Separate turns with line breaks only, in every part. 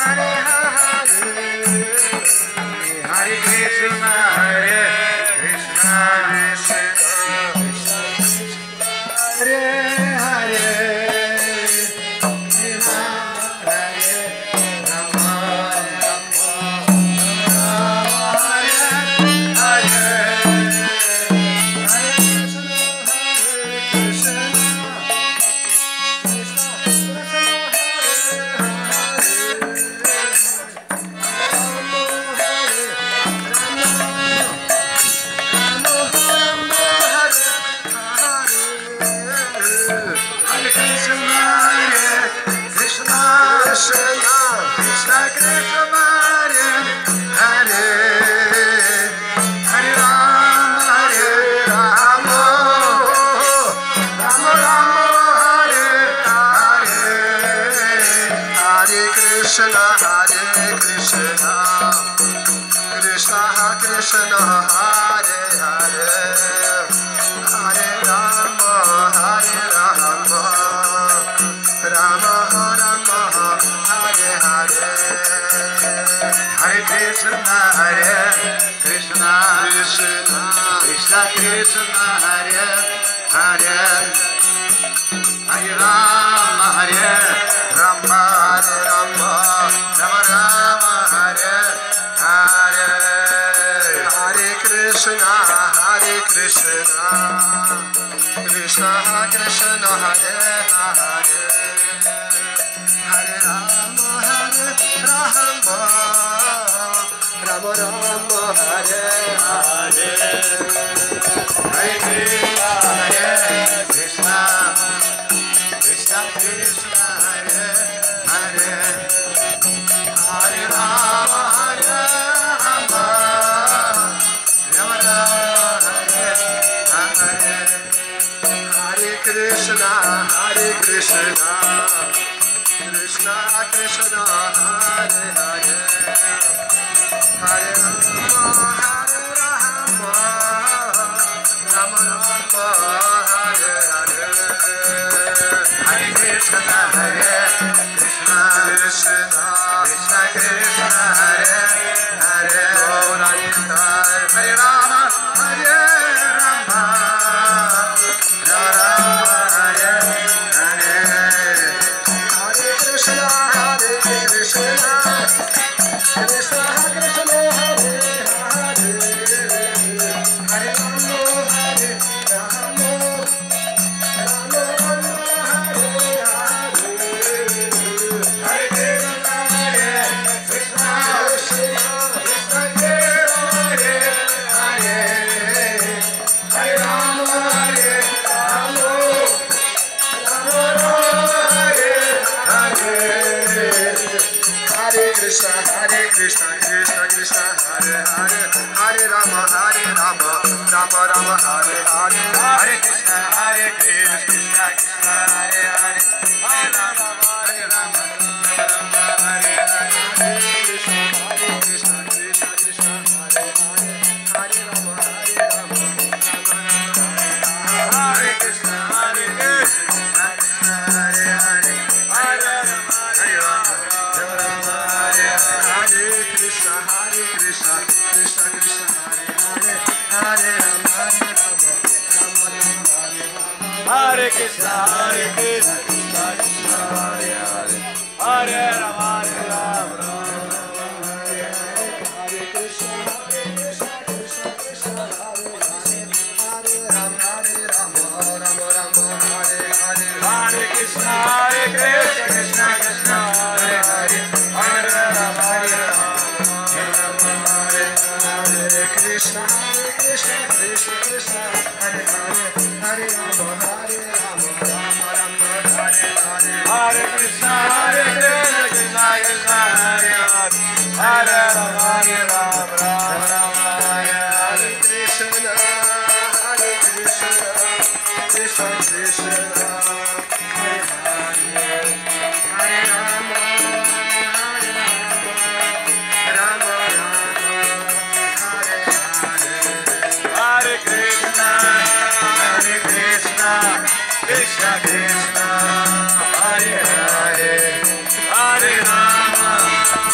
Hare Rama,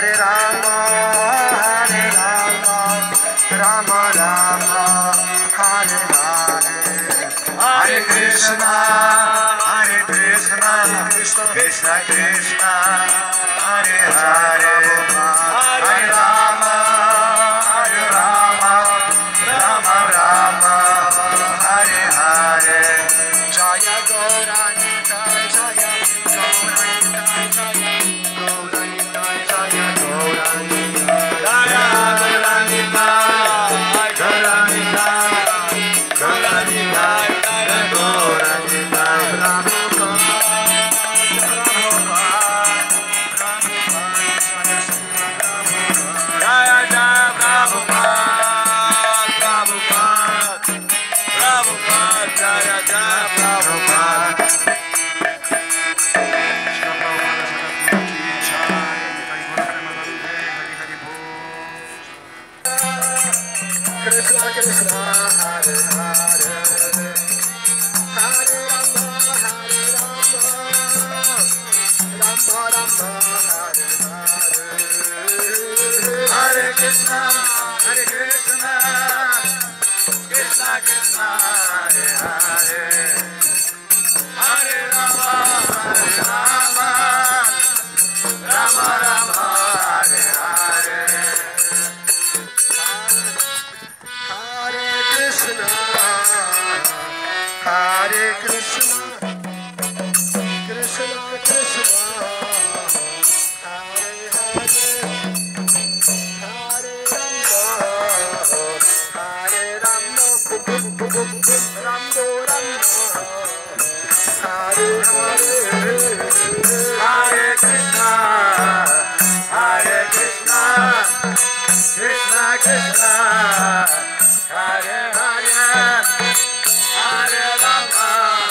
Hare Rama, Rama Rama, Hare Hare, Hare Krishna, Krishna Krishna, Hare Hare, Hare Rama, Rama Rama, Hare Hare, Jaya Gauranga, Jaya Gauranga, Jaya Gauranga, Jaya Gauranga, Jaya Gauranga, Gauranga, Gauranga, Jaya Gauranga, Krishna Krishna, Hare Hare, Hare Rama, Hare Rama, Rama Rama, Hare Hare, Hare Krishna, Krishna Krishna, Hare Hare, Hare Rama, Rama Rama, Hare Hare. Hare Krishna, Krishna Krishna, Hare Hare, Hare Rama, Rama Hare Hare, Hare Krishna, Krishna Krishna, Hare Hare, Hare Rama,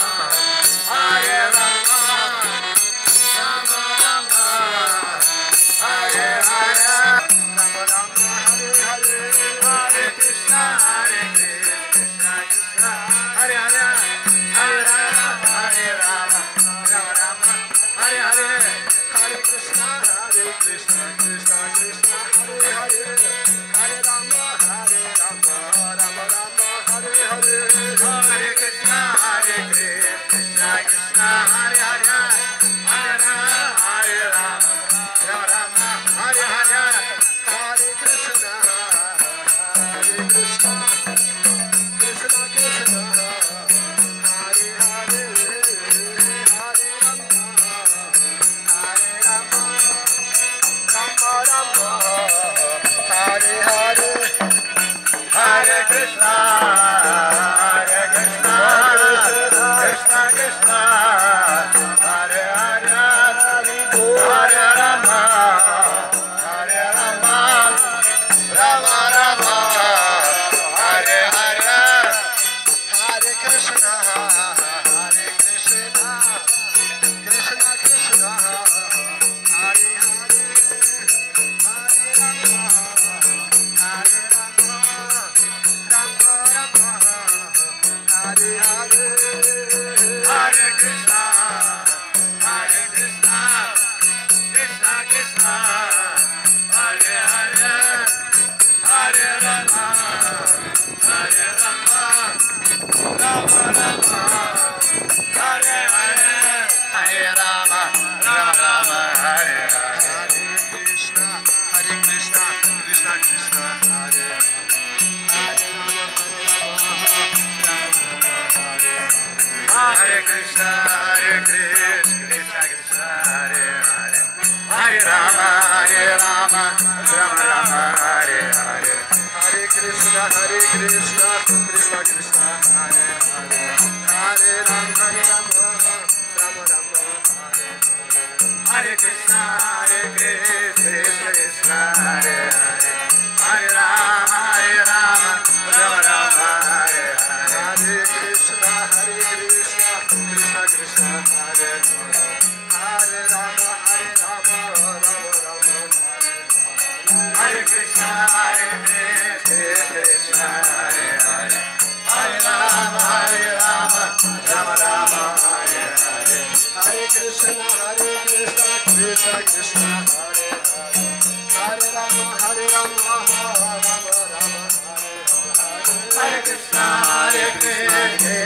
Rama Rama, Hare Hare, Rama Rama, Hare Hare, Hare Krishna, Krishna Krishna, Hare Hare, Hare Rama, Rama Rama, Hare Hare, Hare Krishna, Krishna Krishna, Hare Hare, Hare Rama, Rama Rama, Hare Hare, Hare Krishna, Krishna Krishna, Hare Hare, Hare Rama, Rama Hare Hare, Hare Krishna, Krishna Krishna, Hare Hare, Hare Rama, Rama Rama, Hare Hare, Hare Krishna, Krishna Krishna, Hare Hare, Hare Rama, Rama Rama, Hare Hare, Hare Krishna, Krishna Krishna, Hare Hare, Hare Rama, Rama Rama, Hare Hare, Hare Krishna, Krishna Krishna, Hare Hare, Hare Rama, Rama Rama, Hare Hare, Hare Rama, Rama, Hare Hare, Krishna, Krishna Krishna, Hare Hare Krishna, Krishna Krishna, Hare Hare, Hare Rama, Rama Rama, Hare Hare, Hare Krishna, Krishna Krishna, Hare Hare, Hare Rama, Rama Rama, Hare Hare, Hare Krishna, Krishna Hare Hare, Hare Rama, Rama Rama, Hare Hare, Hare Krishna, Krishna Krishna, Hare Hare, Hare Rama, Rama Rama, Hare Krishna, Krishna Hare Hare, Hare Rama, Rama Rama, Hare Hare, Hare Krishna, Krishna Krishna, Hare Hare, Hare Krishna,